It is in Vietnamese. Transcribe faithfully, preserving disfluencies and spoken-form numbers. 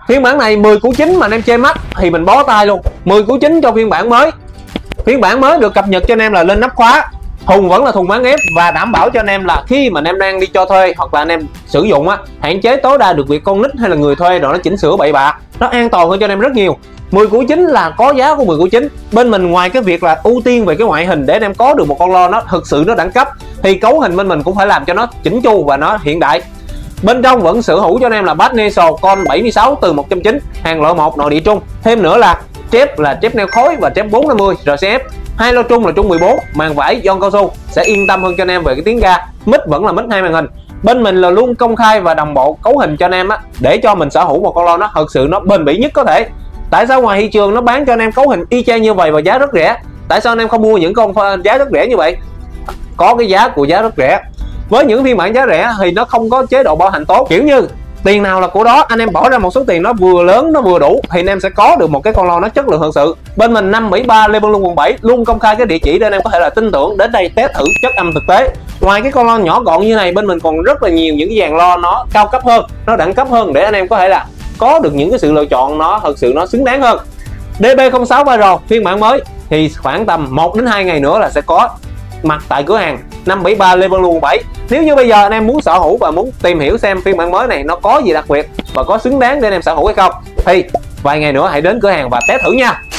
Phiên bản này mười củ chín mà anh em chơi mắt thì mình bó tay luôn. Mười củ chín cho phiên bản mới. Phiên bản mới được cập nhật cho anh em là lên nắp khóa, thùng vẫn là thùng bán ép, và đảm bảo cho anh em là khi mà anh em đang đi cho thuê hoặc là anh em sử dụng á, hạn chế tối đa được việc con nít hay là người thuê rồi nó chỉnh sửa bậy bạ, nó an toàn hơn cho anh em rất nhiều. Mười củ chín là có giá của mười củ chín. Bên mình ngoài cái việc là ưu tiên về cái ngoại hình để anh em có được một con lo nó thực sự nó đẳng cấp, thì cấu hình bên mình cũng phải làm cho nó chỉnh chu và nó hiện đại. Bên trong vẫn sở hữu cho anh em là bass Neso con bảy mươi sáu từ một trăm chín, hàng loại một nội địa trung. Thêm nữa là chép là chép neo khối và chép bốn năm mươi rờ xê ép. Hai lo trung là trung mười bốn, màn vải giòn cao su sẽ yên tâm hơn cho anh em về cái tiếng ga. Mic vẫn là mic hai màn hình. Bên mình là luôn công khai và đồng bộ cấu hình cho anh em á, để cho mình sở hữu một con lo nó thật sự nó bền bỉ nhất có thể. Tại sao ngoài thị trường nó bán cho anh em cấu hình y chang như vậy và giá rất rẻ? Tại sao anh em không mua những con giá rất rẻ như vậy? Có cái giá của giá rất rẻ. Với những phiên bản giá rẻ thì nó không có chế độ bảo hành tốt, kiểu như tiền nào là của đó, anh em bỏ ra một số tiền nó vừa lớn nó vừa đủ thì anh em sẽ có được một cái con lo nó chất lượng thực sự. Bên mình năm bảy ba Lê Văn Lương quận bảy luôn công khai cái địa chỉ để anh em có thể là tin tưởng đến đây test thử chất âm thực tế. Ngoài cái con lo nhỏ gọn như này, bên mình còn rất là nhiều những cái dàn lo nó cao cấp hơn, nó đẳng cấp hơn để anh em có thể là có được những cái sự lựa chọn nó thật sự nó xứng đáng hơn. đê bê không sáu Viral phiên bản mới thì khoảng tầm một đến hai ngày nữa là sẽ có mặt tại cửa hàng năm bảy ba Lê Văn Lương quận bảy. Nếu như bây giờ anh em muốn sở hữu và muốn tìm hiểu xem phiên bản mới này nó có gì đặc biệt và có xứng đáng để anh em sở hữu hay không, thì vài ngày nữa hãy đến cửa hàng và test thử nha.